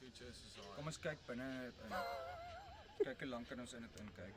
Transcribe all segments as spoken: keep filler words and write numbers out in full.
Kom ons kyk binne in. Kyk hoe lank kan ons in dit inkyk.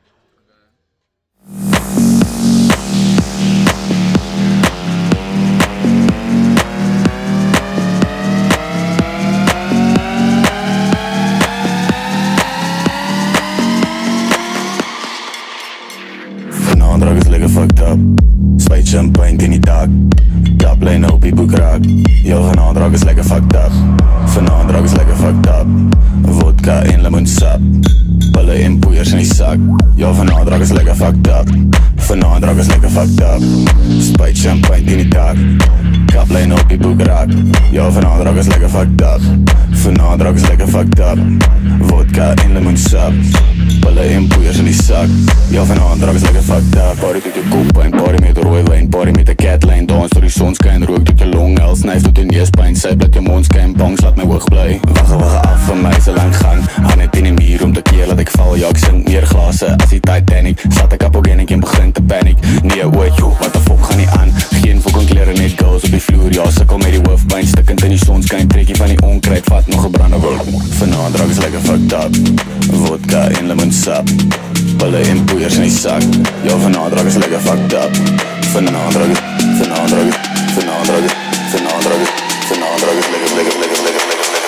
Vanavond is lekker fucked up. Spijt champagne in die dak. Kaplijn op die boekraak. Yo, vanavond is lekker fucked up. Vanavond is lekker fucked up. Vodka en lemonsap. Pille en poeiers in die sak. Yo, vanavond is lekker fucked up. Vanavond is lekker fucked up. Spijt champagne in die dak. Kaplijn op die boekraak. Yo, vanavond is lekker fucked up. Vanavond is lekker fucked up. Vodka en lemonsap. Pille en poeiers in die sak. Yo, vanavond is lekker fucked up. Party tot je koppijn, party met rooi wijn. Party met de catlijn, dans door die zonskijn. Rook tot je long, el snuif tot je neespijn. Sy blik je mondskijn, bangs laat my hoog bly. Wagge, wagge af van my, so lang gang. Hang net in die muur om te keer laat ek val. Ja, ek sink meer glase as die Titanic. Sat ek apogenic en begin te panic. Nee, oe, joh, wat de fok gaan nie aan. Geen fucking kleren, net girls op die vloer. Ja, sikkel met die hoofdpijn, stikkend in die zonskijn. Trek je van die onkruid, vat nog gebrande wil. Vanavond is lekker fucked up. Vodka en lemonsap. Pille en poeiers in die sak. Ja, vanavond is lekker fucked up. Vanavond is, vanavond is, vanavond is, vanavond is, vanavond is lekker, lekker, lekker, lekker, lekker, lekker.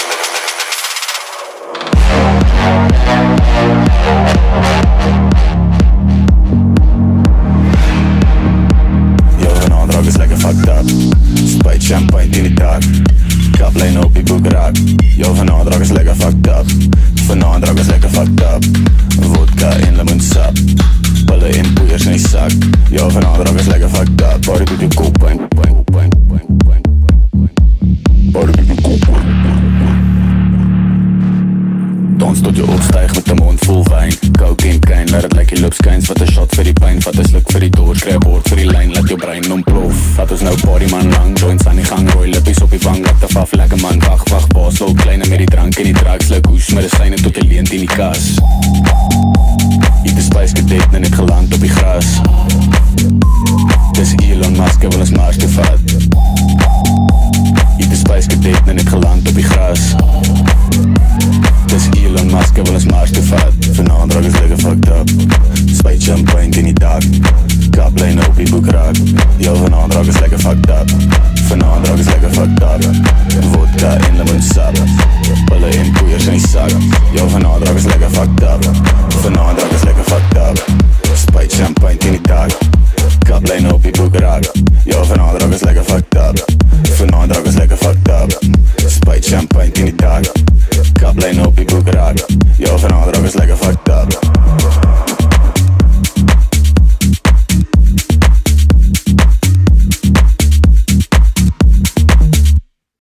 Ja, vanavond is lekker fucked up. Spijt champagne in die dak. Kaplijn op die boekraak. Ja, vanavond is lekker fucked up. Vanavond is lekker fucked up. Vodka en lemonsap. Pille en poeiers in die sak. Ja, vanavond is lekker fucked up. Party tot je koppijn. Party tot je koppijn. Dans tot je opstijg met de mond vol wijn. Coke en kijn, laat het lekker loop skijns. Vat een shot vir die pijn, vat een sluk vir die doors. Krijg boord vir die lijn, laat jou brein ontplof. Vat ons nou party man lang, joints aan die gang. Rooi lippies op die wang, laat af af, lekker man. Wacht, wacht, baas, loop kleine met die drank en die draak. Sluk hoes, medicijnen tot je leent in die kas. Eat de spice gedate, net net geland op die gras. Dis Elon Musk, hy wil ons Mars toe vat. Eat de spice gedate, net net geland op die gras. Dis Elon Musk, hy wil ons Mars toe vat. Vanavond is lekker fucked up. Spijt champagne in die dak. Kaplijn op die boekraak. Yo, vanavond is lekker fucked up. Vanavond is lekker fucked up. Vodka en lemonsap. Pille en poeiers in die sak. Yo, vanavond is lekker fucked up. Vanavond is lekker fucked up. Spijt champagne in die dak. Kaplijn op die boekraak. Yo, vanavond is lekker fucked up. Vanavond is lekker fucked up. Spijt champagne in die dak. Kaplijn op die boekraak. Yo, vanavond is lekker fucked up.